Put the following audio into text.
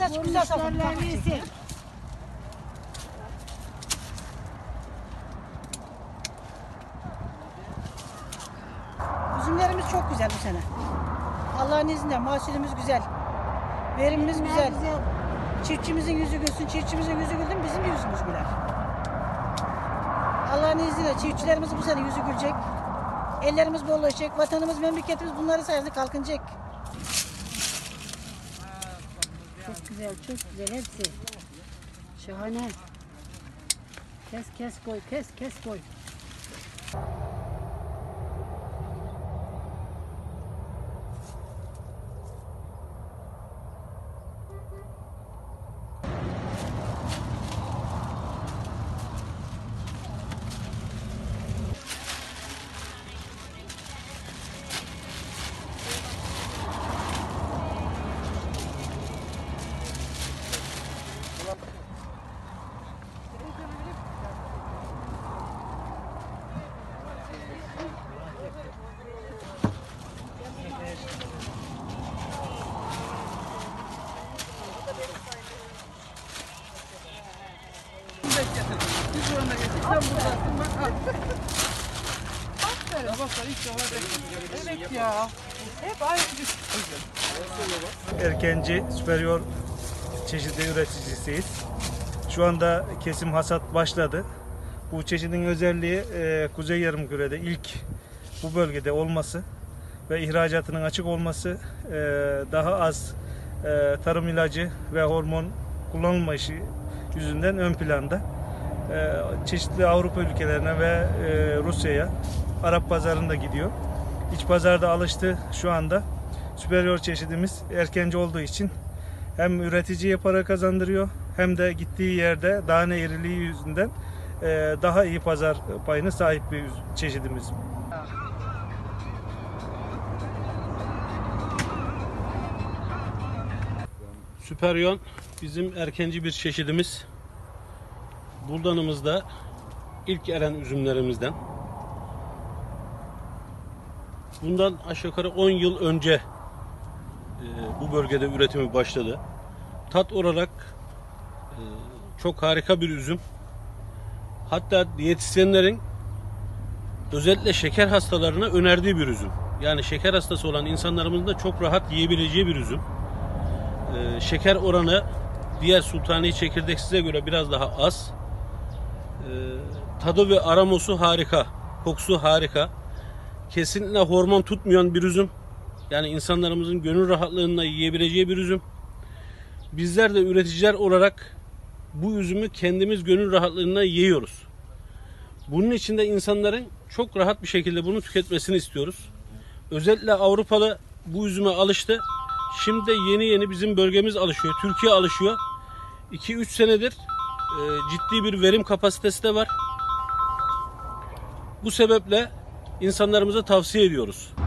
Azıcık güzel salın. Üzümlerimiz çok güzel bu sene. Allah'ın izniyle mahsulümüz güzel. Verimimiz güzel. Çiftçimizin yüzü gülsün, çiftçimizin yüzü güldü mü bizim yüzümüz güler. Allah'ın izniyle çiftçilerimiz bu sene yüzü gülecek. Ellerimiz bollaşacak, vatanımız, memleketimiz bunları sayesinde kalkınacak. Çok güzel, çok güzel hepsi. Şahane. Kes koy, kes koy. Evet ya. Hep aynı. Erkenci Superior çeşidi üreticisiyiz. Şu anda kesim hasat başladı. Bu çeşidin özelliği Kuzey Yarımküre'de ilk bu bölgede olması ve ihracatının açık olması, daha az tarım ilacı ve hormon kullanılmayışı yüzünden ön planda. Çeşitli Avrupa ülkelerine ve Rusya'ya, Arap pazarında gidiyor. İç pazarda alıştı şu anda. Superior çeşidimiz erkenci olduğu için hem üreticiye para kazandırıyor hem de gittiği yerde tane iriliği yüzünden daha iyi pazar payına sahip bir çeşidimiz. Superior bizim erkenci bir çeşidimiz. Buldanımızda ilk eren üzümlerimizden. Bundan aşağı yukarı 10 yıl önce bu bölgede üretimi başladı. Tat olarak çok harika bir üzüm. Hatta diyetisyenlerin özellikle şeker hastalarına önerdiği bir üzüm. Yani şeker hastası olan insanlarımızın da çok rahat yiyebileceği bir üzüm. Şeker oranı diğer sultani çekirdeksize göre biraz daha az. Tadı ve aroması harika. Kokusu harika. Kesinlikle hormon tutmayan bir üzüm. Yani insanlarımızın gönül rahatlığıyla yiyebileceği bir üzüm. Bizler de üreticiler olarak bu üzümü kendimiz gönül rahatlığıyla yiyoruz. Bunun için de insanların çok rahat bir şekilde bunu tüketmesini istiyoruz. Özellikle Avrupalı bu üzüme alıştı. Şimdi de yeni bizim bölgemiz alışıyor. Türkiye alışıyor. 2-3 senedir ciddi bir verim kapasitesi de var. Bu sebeple insanlarımıza tavsiye ediyoruz.